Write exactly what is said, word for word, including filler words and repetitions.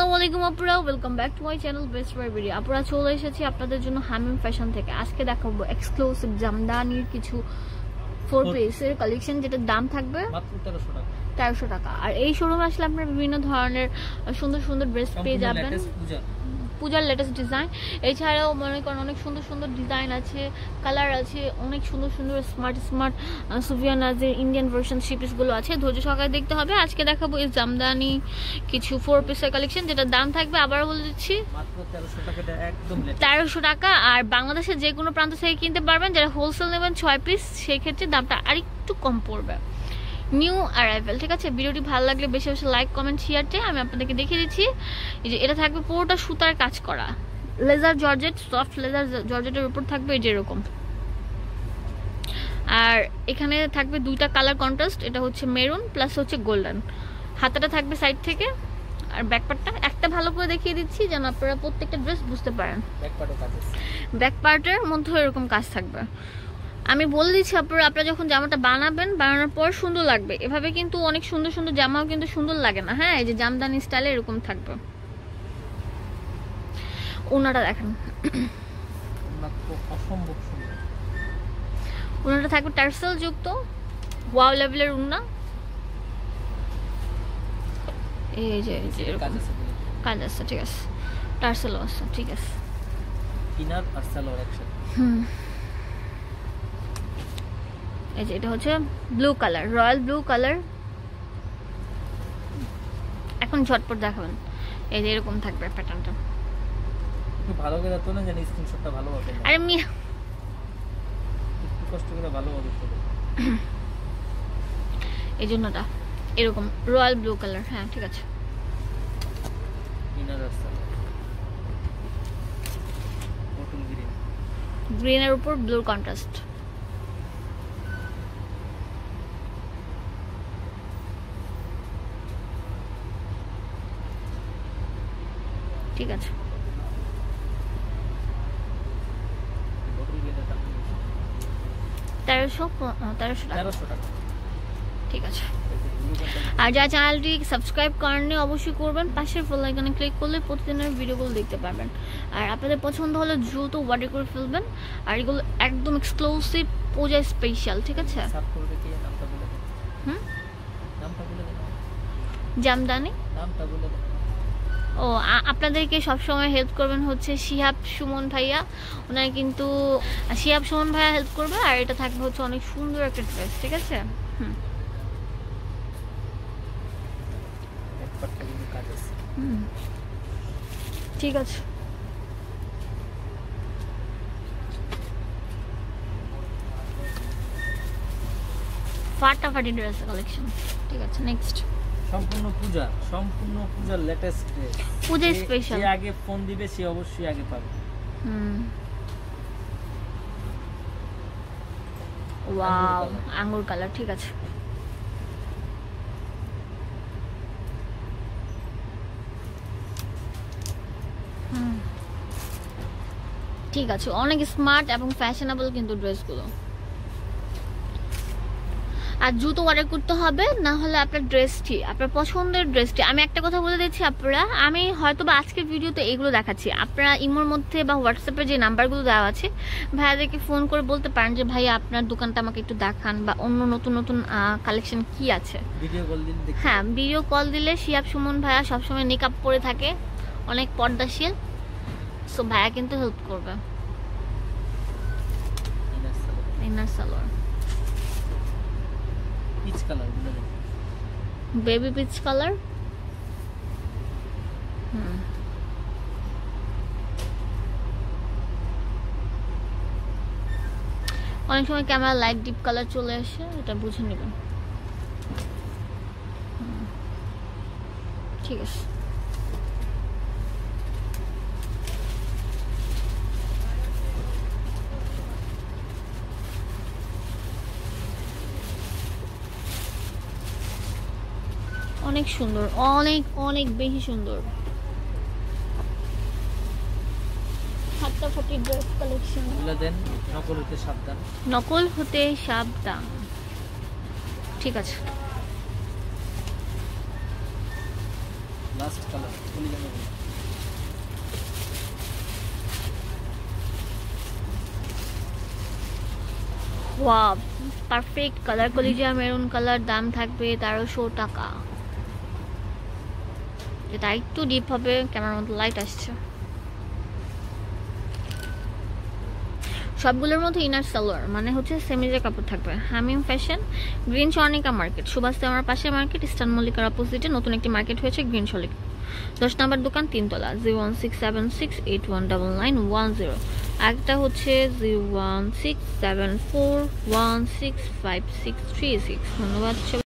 আসসালামু আলাইকুম আপুরা, welcome back to my channel best buy video. আপুরা চলে এসেছি আপনাদের জন্য হামিম ফ্যাশন থেকে। আজকে দেখাবো এক্সক্লুসিভ জামদানির কিছু ফোর পিসের কালেকশন, যেটার দাম থাকবে মাত্র তেরোশো টাকা তেরোশো টাকা। আর এই শোরুমে আসলে আপনারা বিভিন্ন ধরনের সুন্দর সুন্দর ড্রেস পেয়ে যাবেন, পূজার লেটেস্ট ডিজাইন। এছাড়াও মনে করেন অনেক সুন্দর সুন্দর ডিজাইন আছে, কালার আছে, অনেক সুন্দর সুন্দর smart smart Sufia Nazir Indian version three পিসগুলো আছে। ধৈর্য সহকারে দেখতে হবে। আজকে দেখাবো এই জামদানি কিছু ফোর পিসের কালেকশন, যেটার দাম থাকবে আবার বলে দিচ্ছি তেরোশো টাকা। আর বাংলাদেশের যে কোনো প্রান্ত থেকে কিনতে পারবেন। যারা হোলসেল নেবেন ছয় পিস, সেই ক্ষেত্রে দামটা আরেকটু কম পড়বে। নিউ অ্যারাইভেল, ঠিক আছে। ভিডিওটি ভালো লাগলে বেশি বেশি লাইক কমেন্ট শেয়ারতে আমি আপনাদেরকে দেখিয়ে দিচ্ছি। এই যে এটা থাকবে পুরোটা সুতার কাজ করা, লেজার জর্জেট, সফট লেজার জর্জেটের উপর থাকবে এই যে এরকম। আর এখানে থাকবে দুইটা কালার কন্ট্রাস্ট, এটা হচ্ছে মেরুন প্লাস হচ্ছে গোল্ডেন। হাতাটা থাকবে সাইড থেকে, আর ব্যাকপার্টটা একটা ভালো করে দেখিয়ে দিচ্ছি যেন আপনারা প্রত্যেকটা ড্রেস বুঝতে পারেন। ব্যাক পার্টের মধ্যে এরকম কাজ থাকবে। আমি বলে দিচ্ছি আপনারা আপনারা যখন জামাটা বানাবেন, বানানোর পর সুন্দর লাগবে। এভাবে কিন্তু অনেক সুন্দর সুন্দর জামাও কিন্তু সুন্দর লাগে না। হ্যাঁ, এই যে জামদানি স্টাইলে এরকম থাকবে। ওনাটা দেখেন, ওনাটা থাকবে টার্সেল যুক্ত ওয়াও লেভেলের ওনা। এই যে এই যে এরকম কাজ আছে, ঠিক আছে। টার্সেল আছে, ঠিক আছে। ইনার আর সালোয়ার একসাথে। হুম, এই যে এটা হচ্ছে blue colour, royal blue colour. এখন ঝটপট দেখাবেন। এই যে এরকম থাকবে প্যাটার্নটা। একটু ভালো করে দাও না, জানি স্ক্রিনশটটা ভালো হবে। আরে মিয়া একটু কষ্ট করে ভালো হবে তো। এই জন্যটা এরকম রয়্যাল ব্লু কালার। হ্যাঁ, ঠিক আছে। ইনার আছে বটল গ্রিন, গ্রিনের উপর ব্লু কন্ট্রাস্ট। ঠিক আছে। তেরোশো তেরোশো টাকা, ঠিক আছে। আর যারা চ্যানেলটি সাবস্ক্রাইব করেননি অবশ্যই করবেন। পাশের বেল আইকনে ক্লিক করলে প্রতিদিনের ভিডিওগুলো দেখতে পারবেন। আর আপনাদের পছন্দ হলে দ্রুত অর্ডার করে ফেলবেন। আর এগুলো একদম এক্সক্লুসিভ, পূজা স্পেশাল, ঠিক আছে। হুম, জামদানি নামটা বলে দেন। ও, আপনাদেরকে সবসময় হেল্প করবেন হচ্ছে শিহাব সুমন ভাইয়া। ওনার কিন্তু শিহাব সুমন ভাইয়া হেল্প করবে। আর এটা থাকবে হচ্ছে অনেক সুন্দর একটা ড্রেস, ঠিক আছে। হুম হুম, ঠিক আছে। ফাটাফাটি ড্রেস কালেকশন, ঠিক আছে। নেক্সট সম্পূর্ণ পূজা, সম্পূর্ণ পূজার লেটেস্ট ড্রেস, পূজা স্পেশাল। যে আগে ফোন দিবে সে অবশ্যই আগে পাবে। হুম, ওয়াও, আঙ্গুর কালার, ঠিক আছে। হুম, ঠিক আছে। অনেক স্মার্ট এবং ফ্যাশনেবল কিন্তু ড্রেসগুলো। আর দ্রুত অর্ডার করতে হবে, না হলে আপনার ড্রেসটি, আপনার পছন্দের ড্রেসটি। আমি একটা কথা বলে দিচ্ছি আপনারা, আমি হয়তো বা আজকের ভিডিওতে এগুলো দেখাচ্ছি, আপনারা ইমোর মধ্যে বা হোয়াটসঅ্যাপে যে নাম্বারগুলো দেওয়া আছে ভাইয়াদেরকে ফোন করে বলতে পারেন যে ভাইয়া আপনার দোকানটা আমাকে একটু দেখান, বা অন্য নতুন নতুন কালেকশন কি আছে। ভিডিও কল দিলে, হ্যাঁ, ভিডিও কল দিলে শিহাব সুমন ভাইয়া সবসময় মেকআপ পরে থাকে, অনেক পর্দাশীল। সো ভাইয়া কিন্তু হেল্প করবে। Inner salwar peach colour, baby peach colour. হুম, অনেক সময় ক্যামেরা লাইট ডিপ কালার চলে আসে, এটা বুঝে নেবেন। ঠিক আছে। অনেক সুন্দর, অনেক অনেক বেশি সুন্দর। ফাটাফাটি ড্রেস কালেকশন। বলে দেন নকল হতে সাবধান, নকল হতে সাবধান, ঠিক আছে। Last colour wow perfect colour, কলিজিয়া মেরুন কালার, দাম থাকবে তেরোশো টাকা। এটা একটু ডিপ হবে, ক্যামেরার মধ্যে লাইট আসছে। সবগুলোর মধ্যে ইনার সালোয়ার, মানে হচ্ছে সেমিজের কাপড় থাকবে। হামিম ফ্যাশন, গ্রিন চর্নিকা মার্কেট, সুভাষতে আমার পাশে মার্কেট, ইস্টার্ন মল্লিকার অপোজিটে নতুন একটি মার্কেট হয়েছে গ্রিন চর্নিকা, দশ নম্বর দোকান, তিনতলা। Zero one six seven six eight one double nine one zero. একটা হচ্ছে zero one six seven four one six five six three six. ধন্যবাদ।